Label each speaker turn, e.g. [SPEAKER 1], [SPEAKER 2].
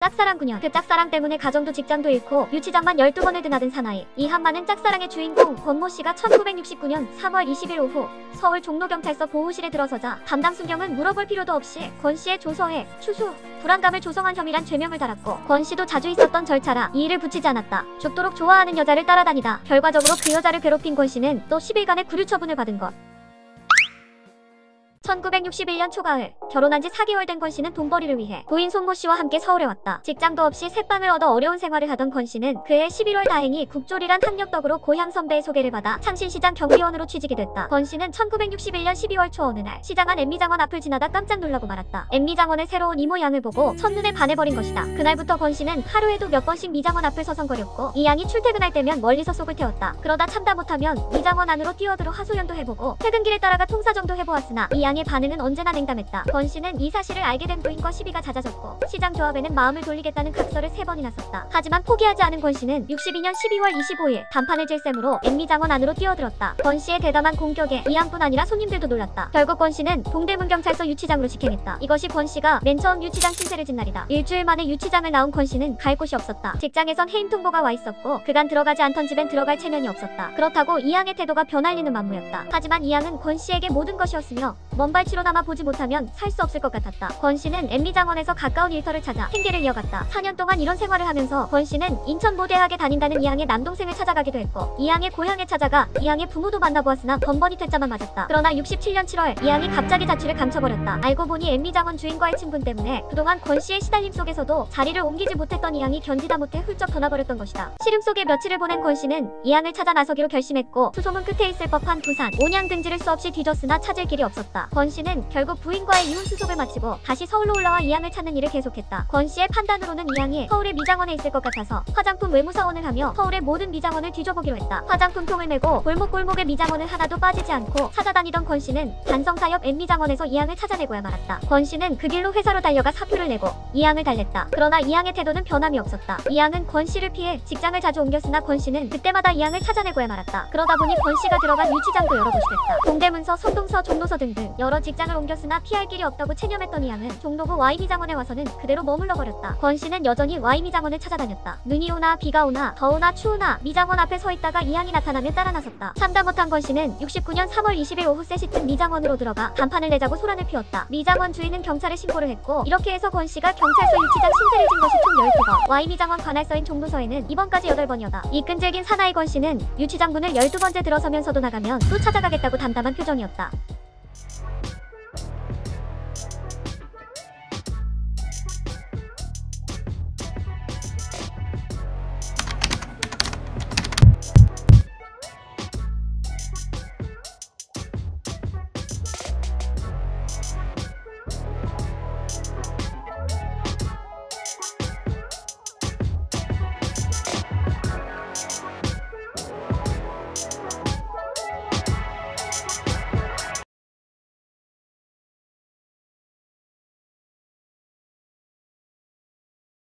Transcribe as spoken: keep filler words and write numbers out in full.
[SPEAKER 1] 짝사랑 구년. 그 짝사랑 때문에 가정도 직장도 잃고 유치장만 열두 번을 드나든 사나이. 이 한많은 짝사랑의 주인공 권모씨가 천구백육십구 년 삼월 이십일 오후 서울 종로경찰서 보호실에 들어서자 담당 순경은 물어볼 필요도 없이 권씨의 조서에 추수, 불안감을 조성한 혐의란 죄명을 달았고, 권씨도 자주 있었던 절차라 이의를 붙이지 않았다. 죽도록 좋아하는 여자를 따라다니다 결과적으로 그 여자를 괴롭힌 권씨는 또 십 일간의 구류 처분을 받은 것. 천구백육십일 년 초가을, 결혼한 지 사 개월 된 권씨는 돈벌이를 위해 부인 손모씨와 함께 서울에 왔다. 직장도 없이 새빵을 얻어 어려운 생활을 하던 권씨는 그해 십일월 다행히 국졸이란 학력 덕으로 고향 선배의 소개를 받아 창신시장 경비원으로 취직이 됐다. 권씨는 천구백육십일 년 십이월 초 어느 날 시장 안 엠미장원 앞을 지나다 깜짝 놀라고 말았다. 엠미장원의 새로운 이모 양을 보고 첫눈에 반해버린 것이다. 그날부터 권씨는 하루에도 몇 번씩 미장원 앞을 서성거렸고, 이 양이 출퇴근할 때면 멀리서 속을 태웠다. 그러다 참다 못하면 미장원 안으로 뛰어들어 하소연도 해보고 퇴근길에 따라가 통사정도 해보았으나 이 양의 반응은 언제나 냉담했다. 권씨는 이 사실을 알게 된 부인과 시비가 잦아졌고, 시장 조합에는 마음을 돌리겠다는 각서를 세 번이나 썼다. 하지만 포기하지 않은 권씨는 육십이 년 십이월 이십오일 단판을 질 셈으로 엠미장원 안으로 뛰어들었다. 권씨의 대담한 공격에 이 양뿐 아니라 손님들도 놀랐다. 결국 권씨는 동대문경찰서 유치장으로 직행했다. 이것이 권씨가 맨 처음 유치장 신세를 진 날이다. 일주일 만에 유치장을 나온 권씨는 갈 곳이 없었다. 직장에선 해임 통보가 와 있었고, 그간 들어가지 않던 집엔 들어갈 체면이 없었다. 그렇다고 이 양의 태도가 변할리는 만무였다. 하지만 이 양은 권씨에게 모든 것이었으며 먼발치로나마 보지 못하면 살 수 없을 것 같았다. 권씨는 엠미장원에서 가까운 일터를 찾아 생계를 이어갔다. 사 년 동안 이런 생활을 하면서 권씨는 인천모대학에 다닌다는 이 양의 남동생을 찾아가기도 했고, 이 양의 고향에 찾아가 이 양의 부모도 만나보았으나 번번이 퇴짜만 맞았다. 그러나 육십칠 년 칠월 이 양이 갑자기 자취를 감춰버렸다. 알고 보니 엠미장원 주인과의 친분 때문에 그동안 권씨의 시달림 속에서도 자리를 옮기지 못했던 이 양이 견디다 못해 훌쩍 떠나버렸던 것이다. 시름 속에 며칠을 보낸 권씨는 이 양을 찾아 나서기로 결심했고, 수소문 끝에 있을 법한 부산, 온양 등지를 수없이 뒤졌으나 찾을 길이 없었다. 권씨는 결국 부인과의 이혼 수속을 마치고 다시 서울로 올라와 이 양을 찾는 일을 계속했다. 권씨의 판단으로는 이 양이 서울의 미장원에 있을 것 같아서 화장품 외무사원을 하며 서울의 모든 미장원을 뒤져보기로 했다. 화장품 통을 메고 골목골목의 미장원을 하나도 빠지지 않고 찾아다니던 권씨는 단성사 옆 엠미장원에서 이 양을 찾아내고야 말았다. 권씨는 그 길로 회사로 달려가 사표를 내고 이 양을 달랬다. 그러나 이 양의 태도는 변함이 없었다. 이 양은 권씨를 피해 직장을 자주 옮겼으나 권씨는 그때마다 이 양을 찾아내고야 말았다. 그러다 보니 권씨가 들어간 유치장도 여러 곳이 됐다. 동대문서, 선동서, 종로서 등등 여러 직장을 옮겼으나 피할 길이 없다고 체념했던 이 양은 종로구 와이미장원에 와서는 그대로 머물러 버렸다. 권씨는 여전히 와이미장원을 찾아다녔다. 눈이 오나 비가 오나 더우나 추우나 미장원 앞에 서 있다가 이 양이 나타나면 따라 나섰다. 참다 못한 권씨는 육십구 년 삼월 이십일 오후 세 시쯤 미장원으로 들어가 단판을 내자고 소란을 피웠다. 미장원 주인은 경찰에 신고를 했고, 이렇게 해서 권씨가 경찰서 유치장 신세를 진 것이 총 열두 번, 와이미장원 관할서인 종로서에는 이번까지 여덟 번이었다. 이 끈질긴 사나이 권씨는 유치장 문을 열두 번째 들어서면서도 나가면 또 찾아가겠다고 담담한 표정이었다.